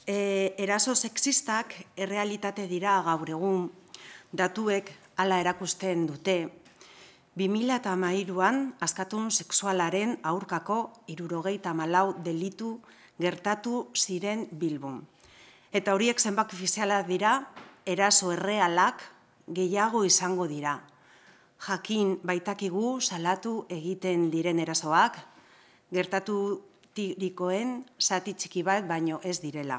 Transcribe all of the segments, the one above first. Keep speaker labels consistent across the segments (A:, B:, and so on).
A: Eraso sexistak errealitate dira gaur egun, datuek hala erakusten dute. 2013an askatun sexualaren aurkako 74 delitu gertatu ziren Bilbon. Eta horiek zenbaki ofizialak dira, eraso errealak gehiago izango dira. Jakin baitakigu salatu egiten diren erasoak, gertaturikoen zati txiki bat baino ez direla.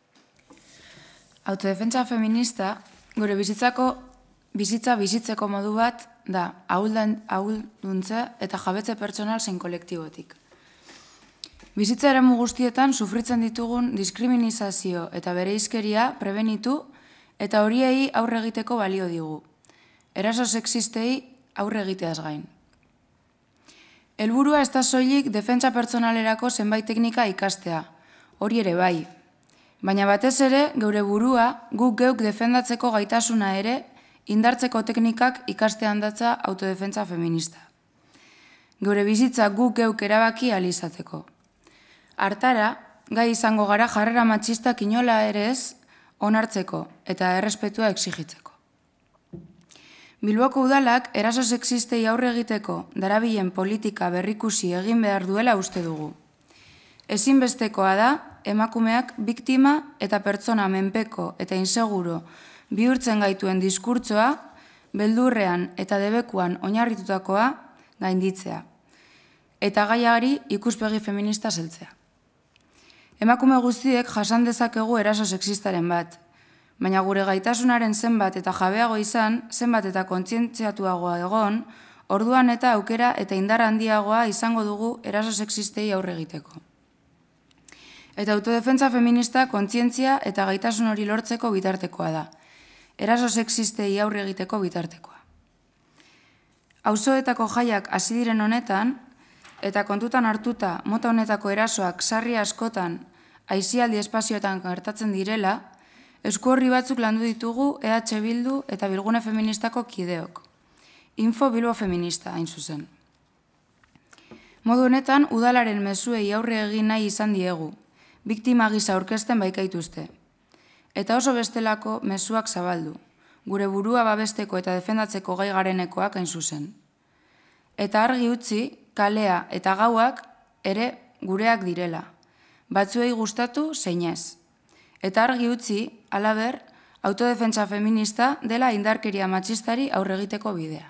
B: Autodefentsa feminista gure bizitza bizitzeko modu bat da ahulduntze eta jabetze pertsonal zein kolektibotik. Bizitza eremu guztietan sufritzen ditugun diskriminazio eta bereizkeria prebenitu eta horiei aurre egiteko balio digu. Eraso sexistei aurre egiteaz gain. Helburua ez da soilik defentsa pertsonalerako zenbait teknika ikastea, hori ere bai. Baina batez ere, geure burua guk geuk defendatzeko gaitasuna ere indartzeko teknikak ikastean datza autodefentsa feminista. Geure bizitza guk geuk erabaki ahal izateko. Hartara, gai izango gara jarrera matxistak inola ere ez onartzeko eta errespetua exigitzeko. Bilboko udalak eraso sexistei aurre egiteko darabilen politika berrikusi egin behar duela uste dugu. Ezinbestekoa da, emakumeak biktima eta pertsona menpeko eta inseguro bihurtzen gaituen diskurtsoa, beldurrean eta debekuan oinarritutakoa gainditzea, eta gaiari ikuspegi feminista zeltzea. Emakume guztiek jasan dezakegu eraso sexistaren bat, baina gure gaitasunaren zenbat eta jabeago izan, zenbat eta kontzientziatuagoa egon, orduan eta aukera eta indar handiagoa izango dugu eraso sexistei aurre egiteko. Eta autodefentsa feminista kontzientzia eta gaitasun hori lortzeko bitartekoa da. Eraso sexistei aurre egiteko bitartekoa. Auzoetako jaiak hasi diren honetan, eta kontutan hartuta mota honetako erasoak sarri askotan aisialdi espazioetan gertatzen direla, esku horri batzuk landu ditugu EH Bildu eta Bilgune Feministako kideok. Info Bilbo Feminista, hain zuzen. Modu honetan, udalaren mezuei aurre egin nahi izan diegu, biktima gisa aurkezten baikaituzte. Eta oso bestelako mezuak zabaldu, gure burua babesteko eta defendatzeko gai garenekoak hain zuzen. Eta argi utzi, kalea eta gauak ere gureak direla, batzuei gustatu zeinez. Eta argi utzi, halaber, autodefentsa feminista dela indarkeria matxistari aurre egiteko bidea.